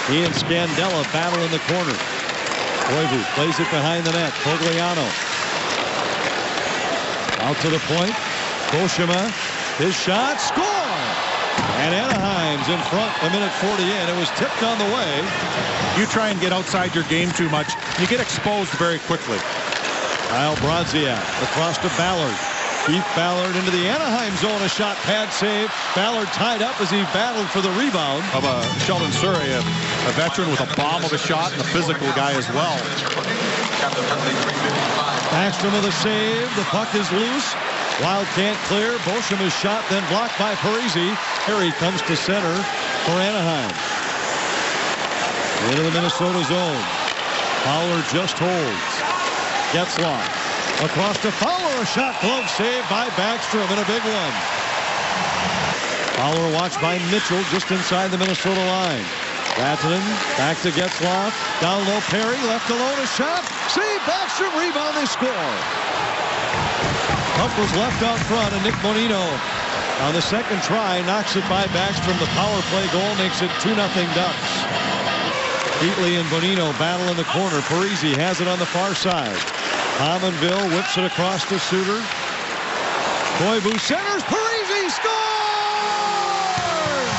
He and Scandella battle in the corner. Koivu plays it behind the net. Fogliano. Out to the point. Boschema. His shot. Score! And Anaheim's in front a minute 40 in. It was tipped on the way. You try and get outside your game too much, you get exposed very quickly. Kyle Brodziak across to Ballard. Keith Ballard into the Anaheim zone. A shot pad save. Ballard tied up as he battled for the rebound. Of Sheldon Surrey, a veteran with a bomb of a shot and a physical guy as well. Backstrom with a save. The puck is loose. Wild can't clear. Boschema's shot then blocked by Parisi. Harry comes to center for Anaheim. Into the Minnesota zone. Fowler just holds. Getzlaf across to Fowler. A shot glove save by Backstrom and a big one. Fowler watched by Mitchell just inside the Minnesota line. Vatanen back to Getzlaf. Down low Perry left alone. A shot. Save Backstrom. Rebound. They score. Puck was left out front, and Nick Bonino on the second try knocks it by Backstrom. The power play goal makes it 2-0 Ducks. Heatley and Bonino battle in the corner. Parisi has it on the far side. Pominville whips it across to Suter. Koivu centers. Parisi scores!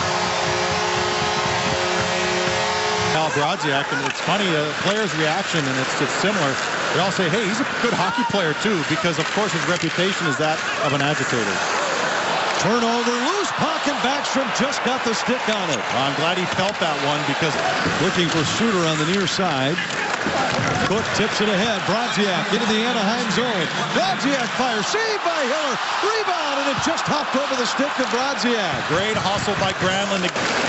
Kyle Brodziak, and it's funny, the players' reaction, and it's similar. They all say, hey, he's a good hockey player, too, because, of course, his reputation is that of an agitator. Turnover, loose puck, and Backstrom just got the stick on it. I'm glad he felt that one because looking for Suter on the near side. Cook tips it ahead. Brodziak into the Anaheim zone. Brodziak fires. Saved by Hiller. Rebound, and it just hopped over the stick of Brodziak. Great hustle by Granlund.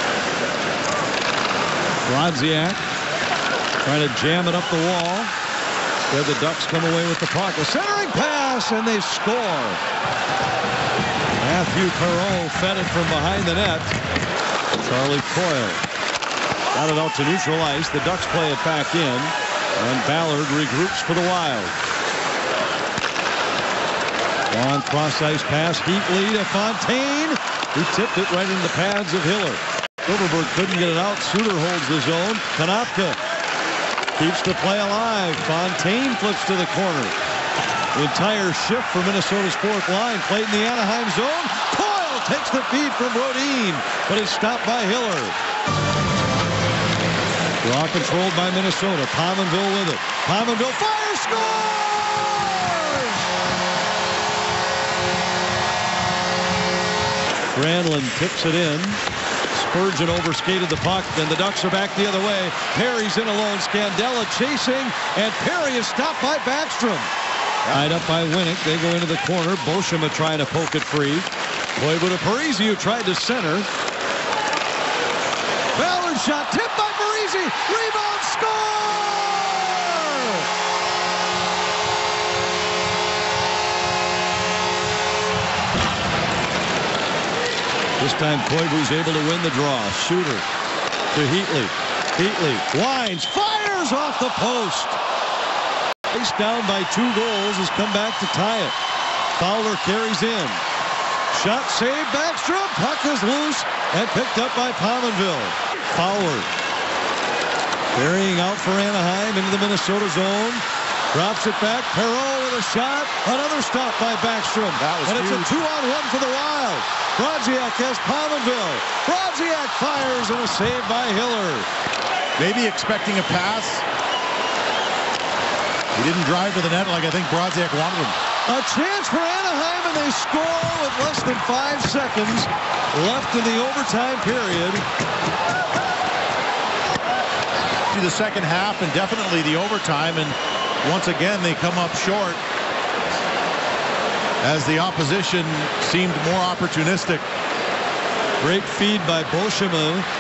Brodziak trying to jam it up the wall. There the Ducks come away with the puck. A centering pass, and they score. Matthew Perreault fed it from behind the net. Charlie Coyle got it out to neutral ice. The Ducks play it back in, and Ballard regroups for the Wild. Long cross-ice pass. Heatley to Fontaine. He tipped it right into the pads of Hiller. Silverberg couldn't get it out. Suter holds the zone. Konopka keeps the play alive. Fontaine flips to the corner. The entire shift for Minnesota's fourth line played in the Anaheim zone. Coyle takes the feed from Brodin, but it's stopped by Hiller. Draw controlled by Minnesota. Pominville with it. Pominville fires, scores! Granlund tips it in. Spurgeon overskated the puck, then the Ducks are back the other way. Perry's in alone. Scandella chasing, and Perry is stopped by Backstrom. Tied up by Winnick. They go into the corner. Boschema trying to poke it free. Koivu to Parisi, who tried to center. Ballard shot tipped by Parisi. Rebound, score! This time Koivu's able to win the draw. Suter to Heatley. Heatley winds, fires off the post. Face down by 2 goals, has come back to tie it. Fowler carries in. Shot saved, Backstrom. Puck is loose and picked up by Pominville. Fowler carrying out for Anaheim into the Minnesota zone. Drops it back. Perreault with a shot. Another stop by Backstrom. And it's a 2-on-1 for the Wild. Brodziak has Pominville. Brodziak fires, and a save by Hiller. Maybe expecting a pass. He didn't drive to the net like I think Brodziak wanted him. A chance for Anaheim, and they score with less than 5 seconds left in the overtime period. To the second half and definitely the overtime, and once again they come up short as the opposition seemed more opportunistic. Great feed by Boschema.